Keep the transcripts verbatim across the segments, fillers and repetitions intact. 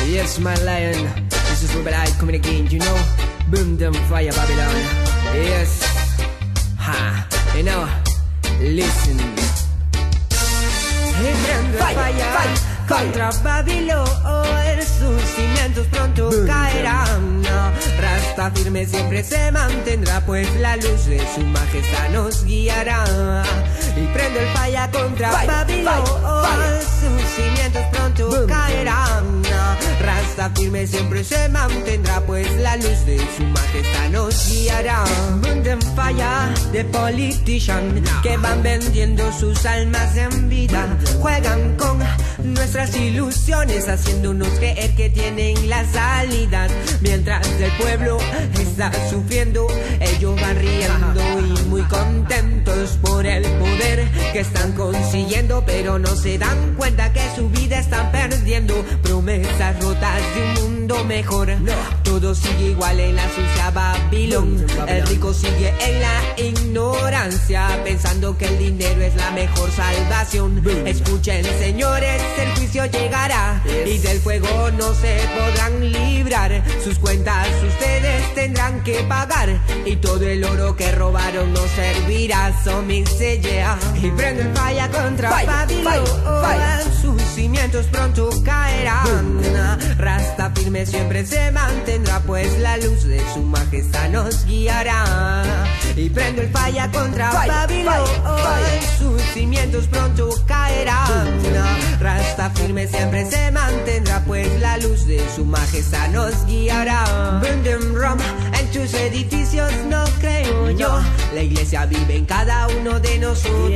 Yes, my lion, this is Rebel Eye coming again, you know. Boom, them fire, Babylon. Yes, ha, you know, listen. Y prende falla contra Babilón, sus cimientos pronto caerán. Rasta firme siempre se mantendrá, pues la luz de su majestad nos guiará. Y prende el falla contra Babilón, sus cimientos pronto caerán. Rasta firme siempre se mantendrá, pues la luz de su majestad nos guiará. Bunden falla de politician que van vendiendo sus almas en vida. Juegan con nuestras ilusiones, haciéndonos creer que tienen la salida. Mientras el pueblo está sufriendo, ellos van riendo y muy contentos por el poder que están consiguiendo, pero no se dan cuenta que su vida están perdiendo. Promesas rotas de un mundo mejor, todo sigue igual en la sucia Babilón. El rico sigue en la ignorancia, pensando que el dinero es la mejor salvación. Escuchen, señores, el juicio llegará y del fuego no se podrán librar. Sus cuentas ustedes tendrán que pagar y todo el oro que robaron no servirá. So me say yeah. Y prende el falla contra Babilón, sus cimientos pronto caerán. Rasta firme siempre se mantendrá, pues la luz de su majestad nos guiará. Y prendo el falla contra Babilón, sus cimientos pronto caerán. Rasta firme siempre se mantendrá, pues la luz de su majestad nos guiará. Venden rum en tus edificios, no creo yo. La iglesia vive en cada uno de nosotros,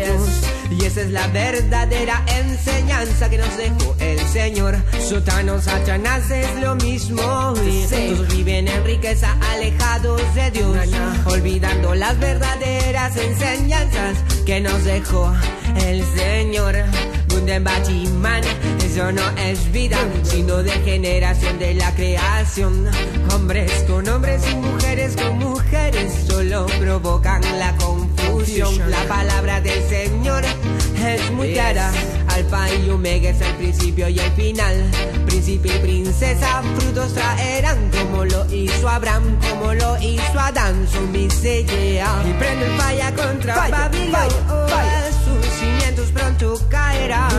y esa es la verdadera enseñanza que nos dejó el Señor. Sótanos, Satanás es lo mismo, y todos viven en riqueza alejados de Dios, olvidando las verdaderas enseñanzas que nos dejó el Señor. Bunden Batman, eso no es vida, sino degeneración de la creación. Hombres con hombres y mujeres con mujeres solo provocan la confusión. La palabra del Señor es muy clara, alfa y omega es el principio y el final. Príncipe y princesa frutos traerán, como lo hizo Abraham, como lo hizo Adán. Son mis sellas y prende el falla contra Babilón, sus cimientos pronto caerán.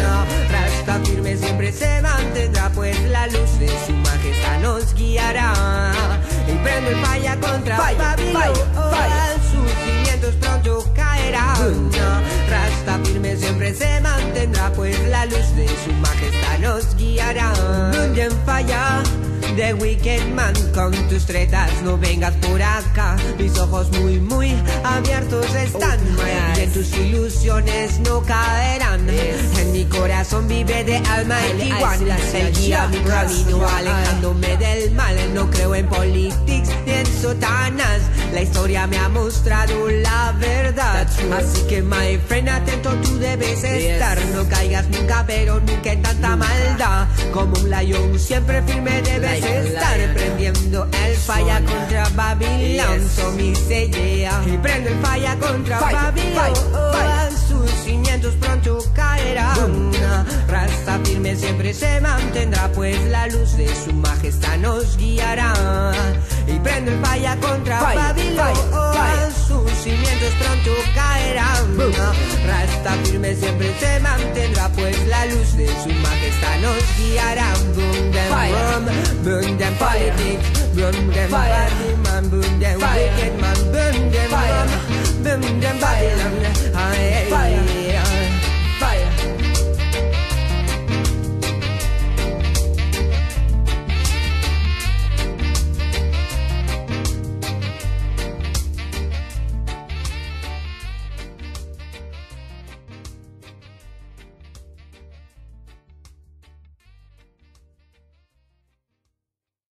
Rasta firme siempre se mantendrá, pues la luz de su majestad nos guiará. Y prende el falla contra Babilón, sus cimientos pronto caerán. Rasta firme siempre se mantendrá, pues la luz de su majestad nos guiará. Bunden falla de Wicked Man, con tus tretas no vengas por acá. Mis ojos muy muy abiertos están, y en tus ilusiones no caerán. En mi corazón vive de Almighty One, él guía mi camino alejándome del mal. No creo en politics ni en sotanas, la historia me ha mostrado la verdad. Así que my friend, atento tú debes estar. No caigas nunca, pero nunca en tanta maldad. Como un león siempre firme debes estar, prendiendo el falla contra Babilón. So me say yeah. Y prende el falla contra Babilón, sus cimientos pronto caerán. Rasta firme siempre se mantendrá, pues la luz de su majestad nos guiará. Y prende el falla contra Babilón, sus cimientos pronto caerán. Rasta firme siempre se mantendrá, pues la luz de su majestad nos guiará. Boom them rum, boom them politics, boom them party man, boom them wicked man.